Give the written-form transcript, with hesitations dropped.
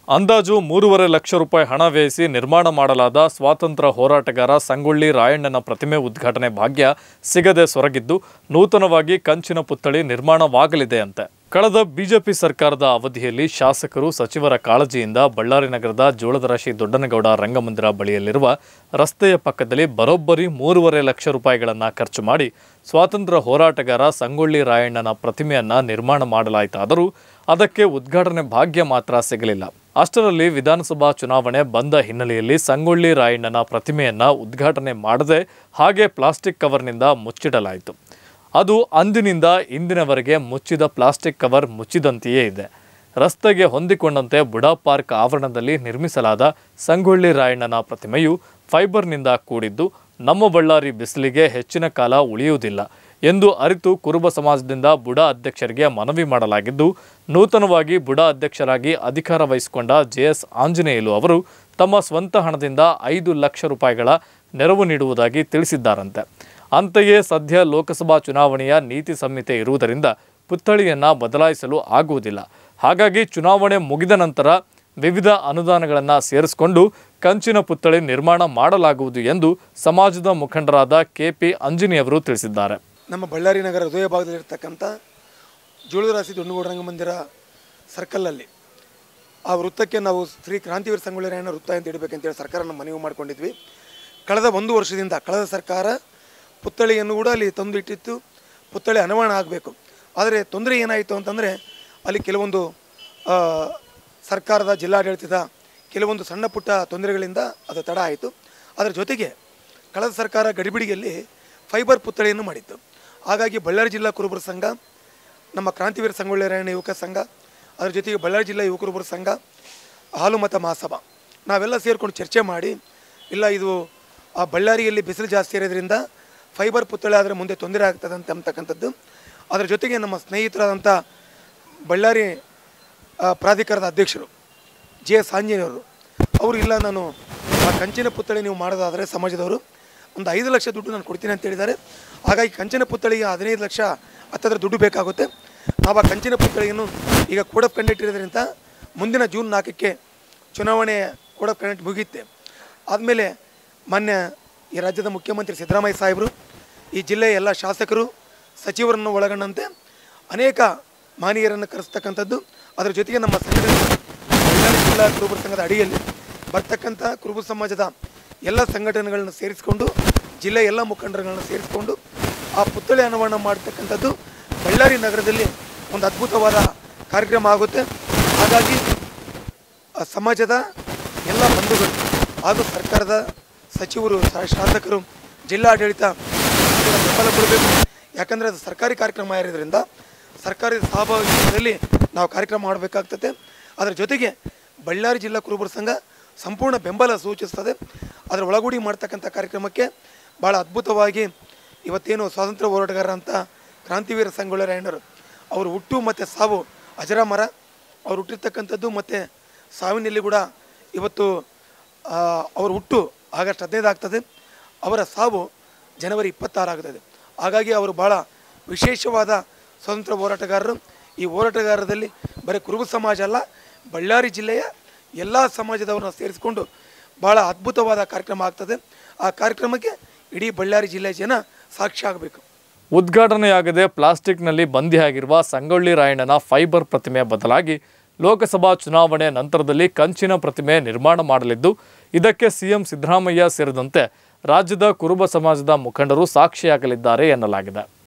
ಅಂದಾಜು 3.5 ಲಕ್ಷ ರೂಪಾಯಿ ಹಣ ವ್ಯಯಿಸಿ ನಿರ್ಮಾಣ ಮಾಡಲಾದ ಸ್ವಾತಂತ್ರ್ಯ ಹೋರಾಟಗಾರ ಸಂಗೊಳ್ಳಿ ರಾಯಣ್ಣನ ಪ್ರತಿಮೆ ಉದ್ಘಾಟನೆ ಭಾಗ್ಯ ಸಿಗದೆ ಸೊರಗಿದ್ದು ನೂತನವಾಗಿ ಕಂಚಿನ ಪುತ್ಥಳಿ ನಿರ್ಮಾಣವಾಗಲಿದೆ ಅಂತೆ. ಕಳೆದ ಬಿಜೆಪಿ ಸರ್ಕಾರದ ಅವಧಿಯಲ್ಲಿ ಶಾಸಕರು ಸಚಿವರ ಕಾಳಜಿಯಿಂದ ಬಳ್ಳಾರಿ ನಗರದ ಜೋಳದರಾಶಿ ದೊಡ್ಡನಗೌಡ ರಂಗಮಂದಿರ ಬಳಿಯಲ್ಲಿರುವ ರಸ್ತೆಯ ಪಕ್ಕದಲ್ಲಿ ಬರೋಬ್ಬರಿ 3.5 ಲಕ್ಷ ರೂಪಾಯಿಗಳನ್ನು ಖರ್ಚು ಮಾಡಿ ಸ್ವಾತಂತ್ರ್ಯ ಹೋರಾಟಗಾರ ಸಂಗೊಳ್ಳಿ ರಾಯಣ್ಣನ ಪ್ರತಿಮೆಯನ್ನು ನಿರ್ಮಾಣ ಮಾಡಲಾಯಿತಾದರೂ ಅದಕ್ಕೆ ಉದ್ಘಾಟನೆ ಭಾಗ್ಯ ಮಾತ್ರ ಸಿಗಲಿಲ್ಲ. ಅಷ್ಟರಲ್ಲಿ ವಿಧಾನಸಭಾ ಚುನಾವಣೆ ಬಂದ ಹಿನ್ನೆಲೆಯಲ್ಲಿ ಸಂಗೊಳ್ಳಿ ರಾಯಣ್ಣನ ಪ್ರತಿಮೆಯನ್ನು ಉದ್ಘಾಟನೆ ಮಾಡದೆ ಹಾಗೆ ಪ್ಲಾಸ್ಟಿಕ್ ಕವರ್ನಿಂದ ಮುಚ್ಚಿಡಲಾಯಿತು. ಅದು ಅಂದಿನಿಂದ ಇಂದಿನವರೆಗೆ ಮುಚ್ಚಿದ ಪ್ಲಾಸ್ಟಿಕ್ ಕವರ್ ಮುಚ್ಚಿದಂತೆಯೇ ಇದೆ. ರಸ್ತೆಗೆ ಹೊಂದಿಕೊಂಡಂತೆ ಬುಡಾ ಪಾರ್ಕ್ ಆವರಣದಲ್ಲಿ ನಿರ್ಮಿಸಲಾದ ಸಂಗೊಳ್ಳಿ ರಾಯಣ್ಣನ ಪ್ರತಿಮೆಯು ಫೈಬರ್ನಿಂದ ಕೂಡಿದ್ದು ನಮ್ಮ ಬಳ್ಳಾರಿ ಬಿಸಿಲಿಗೆ ಹೆಚ್ಚಿನ ಕಾಲ ಉಳಿಯುವುದಿಲ್ಲ ಎಂದು ಅರಿತು ಕುರುಬ ಸಮಾಜದಿಂದ ಬುಡಾ ಅಧ್ಯಕ್ಷರಿಗೆ ಮನವಿ ಮಾಡಲಾಗಿದ್ದು, ನೂತನವಾಗಿ ಬುಡಾ ಅಧ್ಯಕ್ಷರಾಗಿ ಅಧಿಕಾರ ವಹಿಸಿಕೊಂಡ ಜೆಎಸ್ ಆಂಜನೇಯಲು ಅವರು ತಮ್ಮ ಸ್ವಂತ ಹಣದಿಂದ 5 ಲಕ್ಷ ರೂಪಾಯಿಗಳ ನೆರವು ನೀಡುವುದಾಗಿ ತಿಳಿಸಿದ್ದಾರಂತೆ. ಅಂತೆಯೇ ಸದ್ಯ ಲೋಕಸಭಾ ಚುನಾವಣೆಯ ನೀತಿ ಸಂಹಿತೆ ಇರುವುದರಿಂದ ಪುತ್ಥಳಿಯನ್ನು ಬದಲಾಯಿಸಲು ಆಗುವುದಿಲ್ಲ. ಹಾಗಾಗಿ ಚುನಾವಣೆ ಮುಗಿದ ನಂತರ ವಿವಿಧ ಅನುದಾನಗಳನ್ನು ಸೇರಿಸಿಕೊಂಡು ಕಂಚಿನ ಪುತ್ಥಳಿ ನಿರ್ಮಾಣ ಮಾಡಲಾಗುವುದು ಎಂದು ಸಮಾಜದ ಮುಖಂಡರಾದ ಕೆಪಿ ಅಂಜನಿಯವರು ತಿಳಿಸಿದ್ದಾರೆ. ನಮ್ಮ ಬಳ್ಳಾರಿ ನಗರ ಹೃದಯ ಭಾಗದಲ್ಲಿರ್ತಕ್ಕಂಥ ಜೋಳದರಾಶಿ ದೊಡ್ಡನಗೌಡ ರಂಗಮಂದಿರ ಸರ್ಕಲಲ್ಲಿ ಆ ವೃತ್ತಕ್ಕೆ ನಾವು ಶ್ರೀ ಕ್ರಾಂತಿವೀರ ಸಂಗೊಳ್ಳಿ ರಾಯಣ್ಣ ವೃತ್ತ ಅಂತ ಇಡಬೇಕಂತೇಳಿ ಸರ್ಕಾರನ ಮನವಿ ಮಾಡಿಕೊಂಡಿದ್ವಿ. ಕಳೆದ 1 ವರ್ಷದಿಂದ ಕಳೆದ ಸರ್ಕಾರ ಪುತ್ಥಳಿಯನ್ನು ಕೂಡ ಅಲ್ಲಿ ತಂದು ಇಟ್ಟಿತ್ತು. ಪುತ್ಥಳಿ ಅನಾವರಣ ಆಗಬೇಕು. ಆದರೆ ತೊಂದರೆ ಏನಾಯಿತು ಅಂತಂದರೆ ಅಲ್ಲಿ ಕೆಲವೊಂದು ಸರ್ಕಾರದ ಜಿಲ್ಲಾಡಳಿತದ ಕೆಲವೊಂದು ಸಣ್ಣ ಪುಟ್ಟ ತೊಂದರೆಗಳಿಂದ ಅದು ತಡ ಆಯಿತು. ಅದರ ಜೊತೆಗೆ ಕಳೆದ ಸರ್ಕಾರ ಗಡಿಬಿಡಿಯಲ್ಲಿ ಫೈಬರ್ ಪುತ್ಥಳಿಯನ್ನು ಮಾಡಿತ್ತು. ಹಾಗಾಗಿ ಬಳ್ಳಾರಿ ಜಿಲ್ಲಾ ಕುರುಬರ ಸಂಘ, ನಮ್ಮ ಕ್ರಾಂತಿವೀರ ಸಂಗೊಳ್ಳಿ ರಾಯಣ್ಣ ಯುವಕ ಸಂಘ, ಅದರ ಜೊತೆಗೆ ಬಳ್ಳಾರಿ ಜಿಲ್ಲಾ ಯುವ ಕುರುಬರ ಸಂಘ, ಹಾಲುಮತ ಮಹಾಸಭಾ ನಾವೆಲ್ಲ ಸೇರಿಕೊಂಡು ಚರ್ಚೆ ಮಾಡಿ, ಇಲ್ಲ ಇದು ಆ ಬಳ್ಳಾರಿಯಲ್ಲಿ ಬಿಸಿಲು ಜಾಸ್ತಿ ಇರೋದ್ರಿಂದ ಫೈಬರ್ ಪುತ್ಥಳಿ ಆದರೆ ಮುಂದೆ ತೊಂದರೆ ಆಗ್ತದೆ ಅಂತಕ್ಕಂಥದ್ದು. ಅದರ ಜೊತೆಗೆ ನಮ್ಮ ಸ್ನೇಹಿತರಾದಂಥ ಬಳ್ಳಾರಿ ಪ್ರಾಧಿಕಾರದ ಅಧ್ಯಕ್ಷರು ಜೆಎಸ್ ಆಂಜನೇಯವರು ಅವರು, ಇಲ್ಲ ನಾನು ಆ ಕಂಚಿನ ಪುತ್ಥಳಿ ನೀವು ಮಾಡೋದಾದರೆ ಸಮಾಜದವರು ಒಂದು 5 ಲಕ್ಷ ದುಡ್ಡು ನಾನು ಕೊಡ್ತೀನಿ ಅಂತ ಹೇಳಿದ್ದಾರೆ. ಹಾಗಾಗಿ ಕಂಚಿನ ಪುತ್ಥಳಿಗೆ 15 ಲಕ್ಷ ಹತ್ತತ್ರ ದುಡ್ಡು ಬೇಕಾಗುತ್ತೆ. ನಾವು ಆ ಕಂಚಿನ ಪುತ್ಥಳಿಯನ್ನು ಈಗ ಕೋಡ್ ಆಫ್ ಕಂಡಕ್ಟ್ ಇರೋದ್ರಿಂದ ಮುಂದಿನ ಜೂನ್ 4ಕ್ಕೆ ಚುನಾವಣೆ ಕೋಡ್ ಆಫ್ ಕಂಡಕ್ಟ್ ಮುಗಿಯುತ್ತೆ. ಆದಮೇಲೆ ಮಾನ್ಯ ಈ ರಾಜ್ಯದ ಮುಖ್ಯಮಂತ್ರಿ ಸಿದ್ದರಾಮಯ್ಯ ಸಾಹೇಬರು, ಈ ಜಿಲ್ಲೆಯ ಎಲ್ಲ ಶಾಸಕರು, ಸಚಿವರನ್ನು ಒಳಗೊಂಡಂತೆ ಅನೇಕ ಮಾನೀಯರನ್ನು ಕರೆಸ್ತಕ್ಕಂಥದ್ದು. ಅದರ ಜೊತೆಗೆ ನಮ್ಮ ಸಂಘಟನೆ ಬಳ್ಳಾರಿ ಜಿಲ್ಲಾ ಕುರುಬರ ಸಂಘದ ಅಡಿಯಲ್ಲಿ ಬರ್ತಕ್ಕಂಥ ಕುರುಬ ಸಮಾಜದ ಎಲ್ಲ ಸಂಘಟನೆಗಳನ್ನು ಸೇರಿಸಿಕೊಂಡು, ಜಿಲ್ಲೆಯ ಎಲ್ಲ ಮುಖಂಡರುಗಳನ್ನು ಸೇರಿಸಿಕೊಂಡು ಆ ಪುತ್ಥಳಿ ಅನಾವರಣ ಮಾಡ್ತಕ್ಕಂಥದ್ದು ಬಳ್ಳಾರಿ ನಗರದಲ್ಲಿ ಒಂದು ಅದ್ಭುತವಾದ ಕಾರ್ಯಕ್ರಮ ಆಗುತ್ತೆ. ಹಾಗಾಗಿ ಸಮಾಜದ ಎಲ್ಲ ಬಂಧುಗಳು ಹಾಗೂ ಸರ್ಕಾರದ ಸಚಿವರು, ಶಾಸಕರು, ಜಿಲ್ಲಾಡಳಿತ ಬೆಂಬಲ ಕೊಡಬೇಕು. ಯಾಕಂದರೆ ಅದು ಸರ್ಕಾರಿ ಕಾರ್ಯಕ್ರಮ ಇರೋದ್ರಿಂದ ಸರ್ಕಾರಿ ಸಹಭಾಗಿತ್ವದಲ್ಲಿ ನಾವು ಕಾರ್ಯಕ್ರಮ ಮಾಡಬೇಕಾಗ್ತದೆ. ಅದರ ಜೊತೆಗೆ ಬಳ್ಳಾರಿ ಜಿಲ್ಲಾ ಕುರುಬರ ಸಂಘ ಸಂಪೂರ್ಣ ಬೆಂಬಲ ಸೂಚಿಸ್ತದೆ. ಅದರ ಒಳಗೂಡಿ ಮಾಡ್ತಕ್ಕಂಥ ಕಾರ್ಯಕ್ರಮಕ್ಕೆ ಭಾಳ ಅದ್ಭುತವಾಗಿ ಇವತ್ತೇನು ಸ್ವಾತಂತ್ರ್ಯ ಹೋರಾಟಗಾರ ಅಂತ ಕ್ರಾಂತಿವೀರ ಸಂಗೊಳ್ಳಿ ರಾಯಣ್ಣರು ಅವರು ಹುಟ್ಟು ಮತ್ತು ಸಾವು ಅಜರಾಮರ. ಅವರು ಹುಟ್ಟಿರ್ತಕ್ಕಂಥದ್ದು ಮತ್ತು ಸಾವಿನಲ್ಲಿ ಕೂಡ ಇವತ್ತು ಅವ್ರ ಹುಟ್ಟು ಆಗಸ್ಟ್ 15 ಆಗ್ತದೆ, ಅವರ ಸಾವು ಜನವರಿ 26 ಆಗ್ತದೆ. ಹಾಗಾಗಿ ಅವರು ಭಾಳ ವಿಶೇಷವಾದ ಸ್ವಾತಂತ್ರ್ಯ ಹೋರಾಟಗಾರರು. ಈ ಹೋರಾಟಗಾರರಲ್ಲಿ ಬರೀ ಕುರುಬ ಸಮಾಜ ಅಲ್ಲ, ಬಳ್ಳಾರಿ ಜಿಲ್ಲೆಯ ಎಲ್ಲ ಸಮಾಜದವ್ರನ್ನ ಸೇರಿಸಿಕೊಂಡು ಭಾಳ ಅದ್ಭುತವಾದ ಕಾರ್ಯಕ್ರಮ ಆಗ್ತದೆ. ಆ ಕಾರ್ಯಕ್ರಮಕ್ಕೆ ಇಡೀ ಬಳ್ಳಾರಿ ಜಿಲ್ಲೆಯ ಜನ ಸಾಕ್ಷಿ ಆಗಬೇಕು. ಉದ್ಘಾಟನೆಯಾಗದೆ ಪ್ಲಾಸ್ಟಿಕ್ನಲ್ಲಿ ಬಂದಿಯಾಗಿರುವ ಸಂಗೊಳ್ಳಿ ರಾಯಣ್ಣನ ಫೈಬರ್ ಪ್ರತಿಮೆ ಬದಲಾಗಿ ಲೋಕಸಭಾ ಚುನಾವಣೆ ನಂತರದಲ್ಲಿ ಕಂಚಿನ ಪ್ರತಿಮೆ ನಿರ್ಮಾಣ ಮಾಡಲಿದ್ದು, ಇದಕ್ಕೆ ಸಿಎಂ ಸಿದ್ದರಾಮಯ್ಯ ಸೇರಿದಂತೆ ರಾಜ್ಯದ ಕುರುಬ ಸಮಾಜದ ಮುಖಂಡರು ಸಾಕ್ಷಿಯಾಗಲಿದ್ದಾರೆ ಎನ್ನಲಾಗಿದೆ.